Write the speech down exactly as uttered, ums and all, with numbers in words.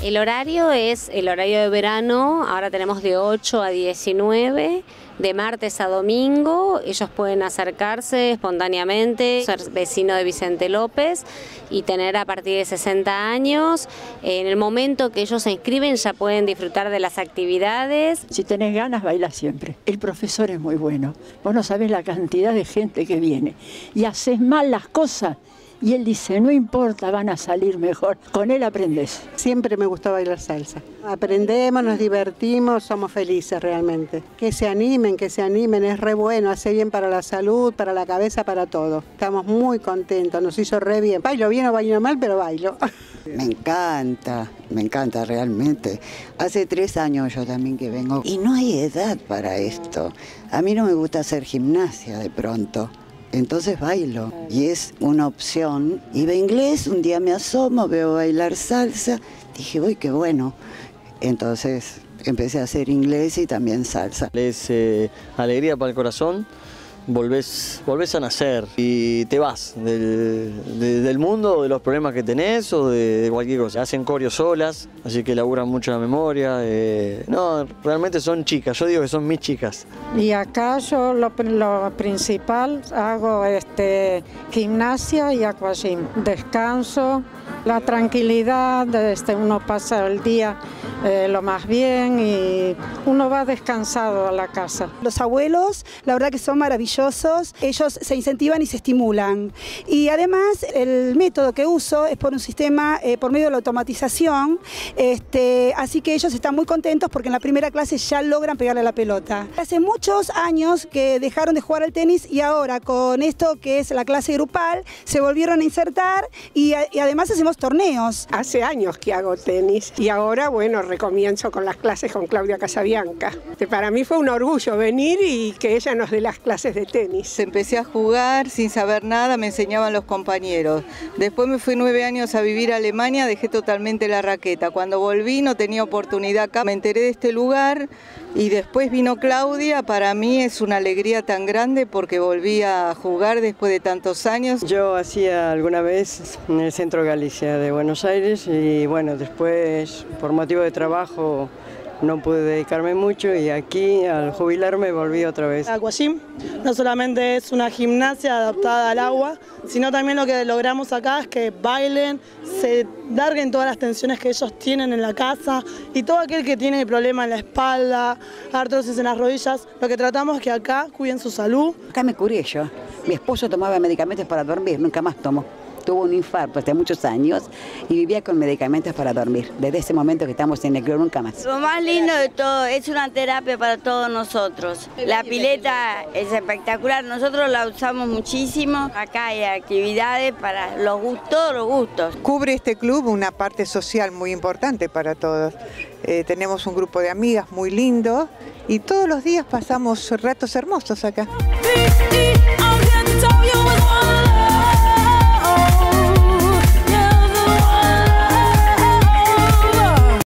El horario es el horario de verano, ahora tenemos de ocho a diecinueve, de martes a domingo. Ellos pueden acercarse espontáneamente, ser vecino de Vicente López y tener a partir de sesenta años. En el momento que ellos se inscriben ya pueden disfrutar de las actividades. Si tenés ganas, baila siempre. El profesor es muy bueno. Vos no sabés la cantidad de gente que viene y haces mal las cosas. Y él dice, no importa, van a salir mejor. Con él aprendes. Siempre me gustó bailar salsa. Aprendemos, nos divertimos, somos felices realmente. Que se animen, que se animen, es re bueno, hace bien para la salud, para la cabeza, para todo. Estamos muy contentos, nos hizo re bien. Bailo bien o bailo mal, pero bailo. Me encanta, me encanta realmente. Hace tres años yo también que vengo y no hay edad para esto. A mí no me gusta hacer gimnasia de pronto. Entonces bailo y es una opción. Iba a inglés, un día me asomo, veo bailar salsa, dije, uy, qué bueno. Entonces empecé a hacer inglés y también salsa. Es eh, alegría para el corazón, volvés, volvés a nacer y te vas del, de, del mundo, de los problemas que tenés o de, de cualquier cosa. Hacen coreo solas, así que laburan mucho la memoria. Eh, no, realmente son chicas, yo digo que son mis chicas. Y acá yo lo, lo principal hago este, gimnasia y aquagym. Descanso, la tranquilidad, este, uno pasa el día eh, lo más bien y uno va descansado a la casa. Los abuelos, la verdad que son maravillosos, ellos se incentivan y se estimulan. Y además el método que uso es por un sistema, eh, por medio de la automatización, este, así que ellos están muy contentos porque en la primera clase ya logran pegarle a la pelota. Hace muchos años que dejaron de jugar al tenis y ahora con esto que es la clase grupal se volvieron a insertar y, y además hacemos torneos. Hace años que hago tenis y ahora, bueno, recomienzo con las clases con Claudia Casabianca. Para mí fue un orgullo venir y que ella nos dé las clases de tenis. Empecé a jugar sin saber nada, me enseñaban los compañeros. Después me fui nueve años a vivir a Alemania, dejé totalmente la raqueta. Cuando volví no tenía oportunidad acá, me enteré de este lugar y después vino Claudia. Para mí es una alegría tan grande porque volví a jugar después de tantos años. Yo hacía alguna vez en el centro de Galicia de Buenos Aires y bueno, después por motivo de trabajo no pude dedicarme mucho y aquí al jubilarme volví otra vez. Aquagym no solamente es una gimnasia adaptada al agua, sino también lo que logramos acá es que bailen, se larguen todas las tensiones que ellos tienen en la casa y todo aquel que tiene problema en la espalda, artrosis en las rodillas, lo que tratamos es que acá cuiden su salud. Acá me curé yo. Mi esposo tomaba medicamentos para dormir, nunca más tomó. Tuvo un infarto hace muchos años y vivía con medicamentos para dormir. Desde ese momento que estamos en el club, nunca más. Lo más lindo de todo, es una terapia para todos nosotros. La pileta es espectacular, nosotros la usamos muchísimo. Acá hay actividades para los gustos, todos los gustos. Cubre este club una parte social muy importante para todos. Eh, tenemos un grupo de amigas muy lindo y todos los días pasamos ratos hermosos acá.